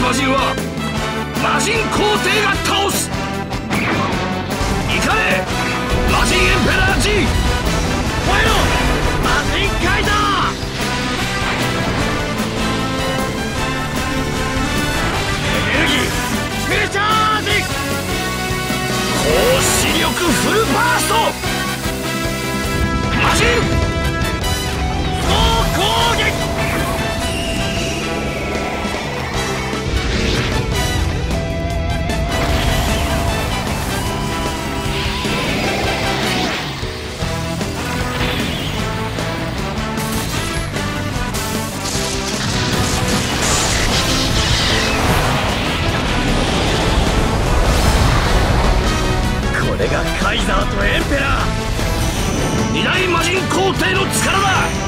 魔人は魔人皇帝が倒す。行かれ魔人エンペラー G。 燃えろ魔人カイザー。エネルギーフューチャージ。 高視力フルバースト。魔人総攻撃。これがカイザーとエンペラー、 二大魔人皇帝の力だ。